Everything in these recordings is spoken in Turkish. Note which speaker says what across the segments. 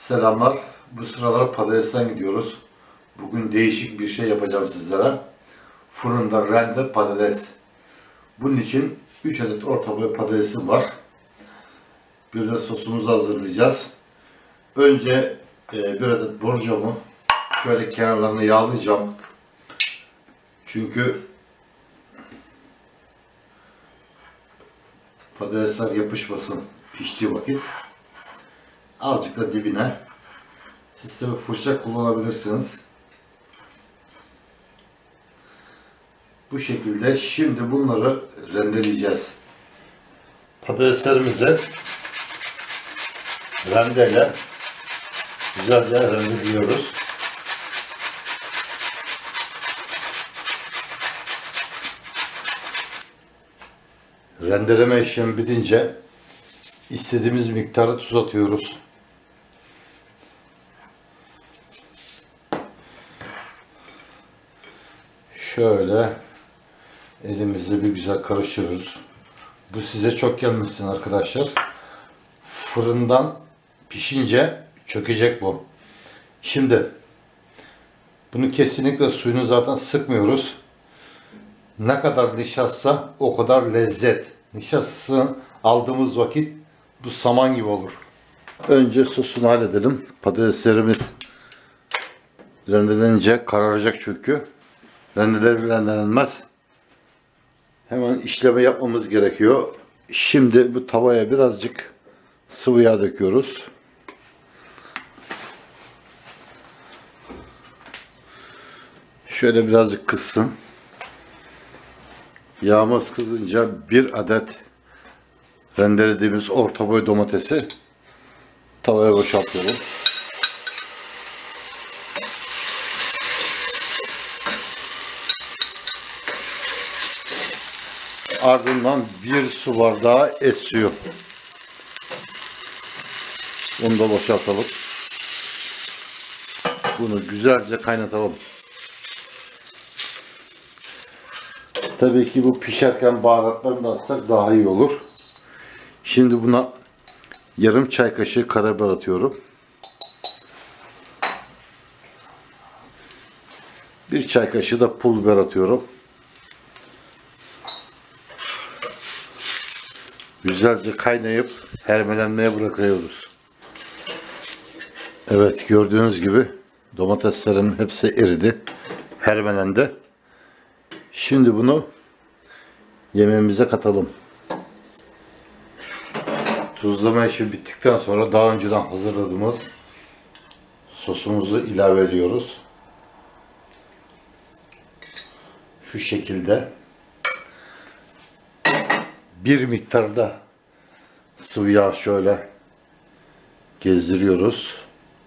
Speaker 1: Selamlar. Bu sıralar patatesten gidiyoruz. Bugün değişik bir şey yapacağım sizlere. Fırında rende patates. Bunun için 3 adet orta boy patatesim var. Bir de sosumuzu hazırlayacağız. Önce bir adet borcamı şöyle kenarlarını yağlayacağım. Çünkü patatesler yapışmasın piştiği vakit. Azıcık da dibine. Siz de fırça kullanabilirsiniz. Bu şekilde şimdi bunları rendeleyeceğiz. Patateslerimizi rendeyle güzelce rendeliyoruz. Rendeleme işlemi bitince istediğimiz miktarda tuz atıyoruz. Şöyle elimizle bir güzel karıştırıyoruz. Bu size çok gelmesin arkadaşlar. Fırından pişince çökecek bu. Şimdi bunu kesinlikle suyunu zaten sıkmıyoruz. Ne kadar nişasta o kadar lezzet. Nişastasını aldığımız vakit bu saman gibi olur. Önce sosunu halledelim. Patateslerimiz rendelenince kararacak çünkü. Rendelenmez. Hemen işleme yapmamız gerekiyor. Şimdi bu tavaya birazcık sıvı yağ döküyoruz. Şöyle birazcık kızsın. Yağımız kızınca bir adet rendelediğimiz orta boy domatesi tavaya boşaltıyorum. Ardından bir su bardağı et suyu. Onu da boşaltalım. Bunu güzelce kaynatalım. Tabii ki bu pişerken baharatlarını da atsak daha iyi olur. Şimdi buna yarım çay kaşığı karabiber atıyorum. Bir çay kaşığı da pul biber atıyorum. Güzelce kaynayıp hermelenmeye bırakıyoruz. Evet, gördüğünüz gibi domateslerin hepsi eridi. Hermelendi. Şimdi bunu yemeğimize katalım. Tuzlama işi bittikten sonra daha önceden hazırladığımız sosumuzu ilave ediyoruz. Şu şekilde bir miktarda sıvı yağ şöyle gezdiriyoruz.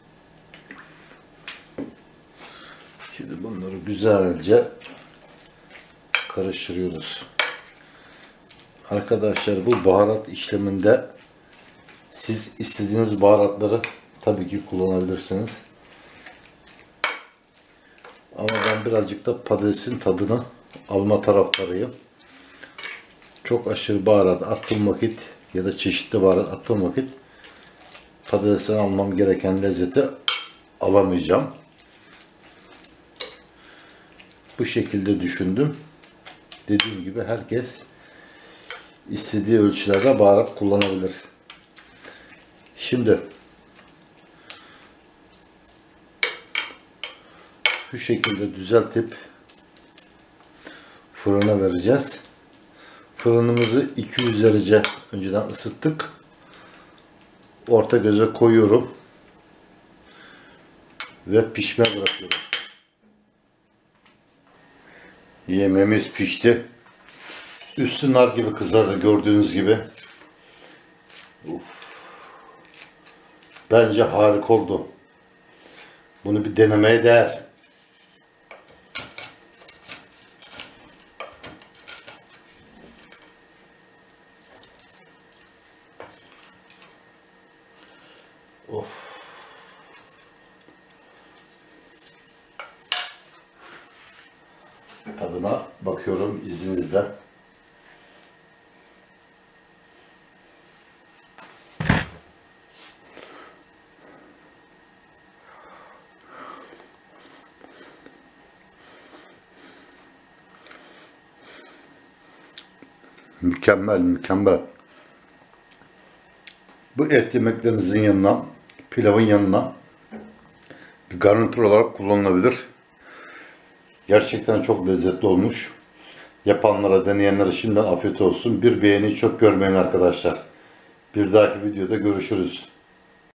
Speaker 1: Şimdi bunları güzelce karıştırıyoruz. Arkadaşlar bu baharat işleminde siz istediğiniz baharatları tabii ki kullanabilirsiniz. Ama ben birazcık da patatesin tadını alma taraftarıyım. Çok aşırı baharat attığım vakit ya da çeşitli baharat attığım vakit patatesten almam gereken lezzeti alamayacağım. Bu şekilde düşündüm. Dediğim gibi herkes istediği ölçülerde baharat kullanabilir. Şimdi bu şekilde düzeltip fırına vereceğiz. Fırınımızı 200 derece önceden ısıttık. Orta göze koyuyorum ve pişmeye bırakıyorum. Yemeğimiz pişti. Üstü nar gibi kızardı gördüğünüz gibi. Uf. Bence harika oldu. Bunu bir denemeye değer. Of. Tadına bakıyorum izninizle. Mükemmel, mükemmel. Bu et yemeklerinizin yanına, pilavın yanına bir garnitür olarak kullanılabilir. Gerçekten çok lezzetli olmuş. Yapanlara, deneyenlere şimdiden afiyet olsun. Bir beğeni çok görmeyin arkadaşlar. Bir dahaki videoda görüşürüz.